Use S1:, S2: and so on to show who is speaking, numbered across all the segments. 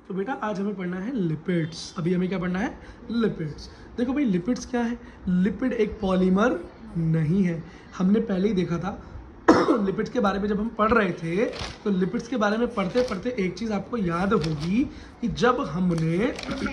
S1: तो बेटा आज हमें पढ़ना है लिपिड्स। अभी हमें क्या पढ़ना है? लिपिड्स। देखो भाई लिपिड्स क्या है? लिपिड एक पॉलीमर नहीं है। हमने पहले ही देखा था लिपिड्स के बारे में जब हम पढ़ रहे थे, तो लिपिड्स के बारे में पढ़ते पढ़ते एक चीज़ आपको याद होगी कि जब हमने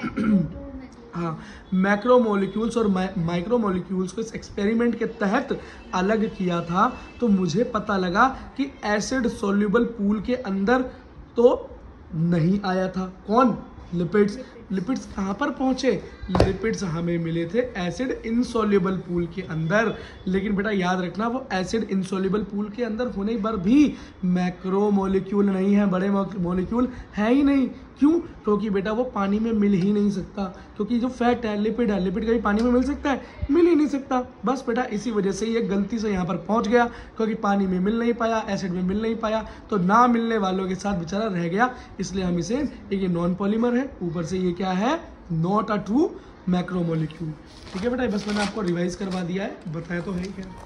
S1: हाँ मैक्रोमोलिक्यूल्स और माइक्रोमोलिक्यूल्स को इस एक्सपेरिमेंट के तहत अलग किया था, तो मुझे पता लगा कि एसिड सोल्यूबल पूल के अंदर तो नहीं आया था। कौन? लिपिड्स। लिपिड्स कहाँ पर पहुँचे? लिपिड्स हमें मिले थे एसिड इनसोल्यूबल पूल के अंदर। लेकिन बेटा याद रखना, वो एसिड इनसोल्यूबल पूल के अंदर होने पर भी मैक्रो मॉलिक्यूल नहीं है, बड़े मॉलिक्यूल है ही नहीं। क्यों? क्योंकि बेटा वो पानी में मिल ही नहीं सकता, क्योंकि जो फैट है, लिपिड है, लिपिड कभी पानी में मिल सकता है? मिल ही नहीं सकता। बस बेटा इसी वजह से ये गलती से यहाँ पर पहुँच गया, क्योंकि पानी में मिल नहीं पाया, एसिड में मिल नहीं पाया, तो ना मिलने वालों के साथ बेचारा रह गया। इसलिए हम इसे, ये नॉन पॉलीमर है, ऊपर से ये क्या है? Not a true macromolecule. ठीक है बेटा, बस मैंने आपको रिवाइज करवा दिया है, बताया तो है क्या।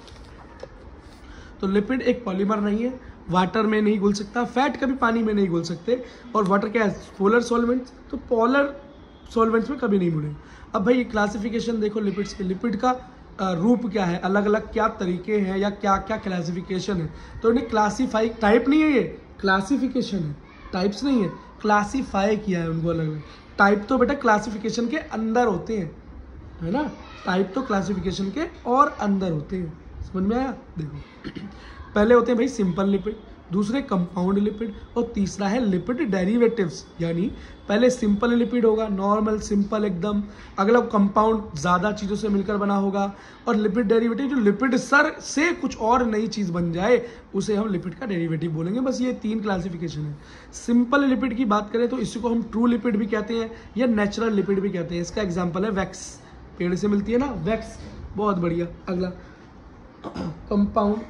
S1: तो लिपिड एक पॉलीमर नहीं है, वाटर में नहीं घुल सकता, फैट कभी पानी में नहीं घुल सकते, और वाटर क्या है? पोलर सॉल्वेंट्स, तो पोलर सॉल्वेंट्स में कभी नहीं मुड़े। अब भाई क्लासिफिकेशन देखो लिपिड्स के। लिपिड का रूप क्या है, अलग अलग क्या तरीके हैं, या क्या क्या क्लासिफिकेशन है। तो इन्हें क्लासीफाई, टाइप नहीं है ये, क्लासिफिकेशन है, टाइप्स नहीं है, क्लासीफाई किया है उनको अलग अलग। टाइप तो बेटा क्लासिफिकेशन के अंदर होते हैं, है ना। टाइप तो क्लासिफिकेशन के और अंदर होते हैं। समझ में आया? देखो पहले होते हैं भाई सिंपल लिपिड, दूसरे कंपाउंड लिपिड, और तीसरा है लिपिड डेरिवेटिव्स। यानी पहले सिंपल लिपिड होगा, नॉर्मल सिंपल एकदम, अगला कंपाउंड ज़्यादा चीज़ों से मिलकर बना होगा, और लिपिड डेरिवेटिव जो लिपिड सर से कुछ और नई चीज़ बन जाए उसे हम लिपिड का डेरिवेटिव बोलेंगे। बस ये 3 क्लासिफिकेशन है। सिंपल लिपिड की बात करें तो इसी को हम ट्रू लिपिड भी कहते हैं या नेचुरल लिपिड भी कहते हैं। इसका एग्जाम्पल है वैक्स, पेड़ से मिलती है ना वैक्स, बहुत बढ़िया। अगला कंपाउंड,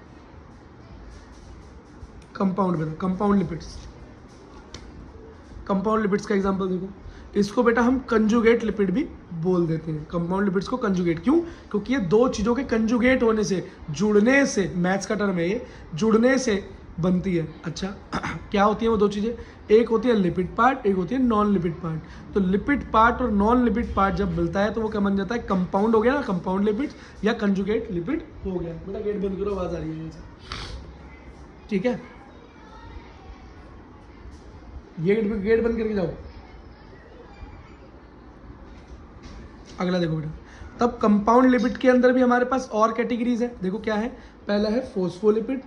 S1: कंपाउंड बेटा, कंपाउंड लिपिड्स। कंपाउंड लिपिड्स का एग्जांपल देखो, इसको बेटा हम कंजुगेट लिपिड भी बोल देते हैं। कंपाउंड लिपिड्स को कंजुगेट क्यों? क्योंकि ये दो चीज़ों के कंजुगेट होने से, जुड़ने से, मैथ्स का टर्म है ये, जुड़ने से बनती है। अच्छा क्या होती है वो दो चीज़ें? एक होती है लिपिड पार्ट, एक होती है नॉन लिपिड पार्ट। तो लिपिड पार्ट और नॉन लिपिड पार्ट जब मिलता है तो वो क्या बन जाता है? कंपाउंड हो गया ना, कंपाउंड लिपिड या कंजुगेट लिपिड हो गया। बेटा गेट बंद करो, आवाज़ आ रही है। ठीक है, ये गेट बंद करके जाओ। अगला देखो बेटा, तब कंपाउंड लिपिड के अंदर भी हमारे पास और कैटेगरीज है। देखो क्या है? पहला है फोस्फोलिपिड,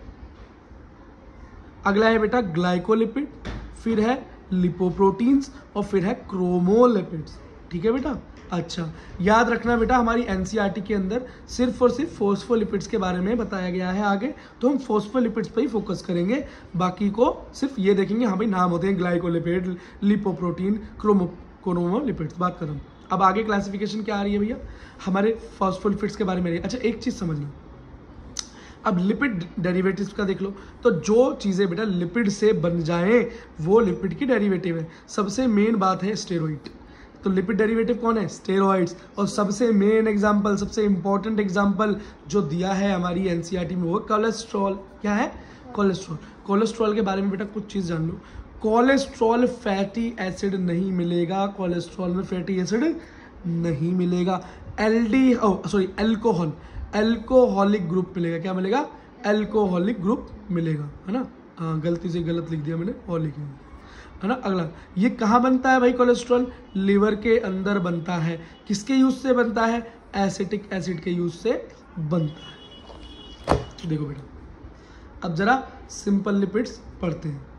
S1: अगला है बेटा ग्लाइकोलिपिड, फिर है लिपोप्रोटीन्स, और फिर है क्रोमोलिपिड्स। ठीक है बेटा। अच्छा याद रखना बेटा, हमारी एनसीईआरटी के अंदर सिर्फ और सिर्फ फोस्फोलिपिड्स के बारे में बताया गया है। आगे तो हम फोस्फोलिपिड्स पर ही फोकस करेंगे, बाकी को सिर्फ ये देखेंगे। हाँ भाई नाम होते हैं ग्लाइकोलिपिड, लिपोप्रोटीन, क्रोमोलिपिड्स, बात करूँ। अब आगे क्लासिफिकेशन क्या आ रही है भैया हमारे फॉस्फोलिपिड्स के बारे में। अच्छा एक चीज़ समझ लो, अब लिपिड डेरिवेटिव्स का देख लो, तो जो चीज़ें बेटा लिपिड से बन जाएं वो लिपिड की डेरिवेटिव है। सबसे मेन बात है स्टेरॉइड, तो लिपिड डेरिवेटिव कौन है? स्टेरॉइड्स। और सबसे मेन एग्जांपल, सबसे इंपॉर्टेंट एग्जांपल जो दिया है हमारी एनसीईआरटी में वो कोलेस्ट्रॉल। क्या है? कोलेस्ट्रॉल। कोलेस्ट्रॉल के बारे में बेटा कुछ चीज़ जान लो। कोलेस्ट्रॉल फैटी एसिड नहीं मिलेगा, कोलेस्ट्रॉल में फैटी एसिड नहीं मिलेगा। एल्कोहल, एल्कोहलिक ग्रुप मिलेगा। क्या मिलेगा? एल्कोहलिक ग्रुप मिलेगा, है ना। हाँ गलती से गलत लिख दिया मैंने, और लिख दिया, है ना। अगला, ये कहाँ बनता है भाई कोलेस्ट्रॉल? लिवर के अंदर बनता है। किसके यूज से बनता है? एसिटिक एसिड के यूज से बनता है। देखो बेटा अब जरा सिंपल लिपिड्स पढ़ते हैं।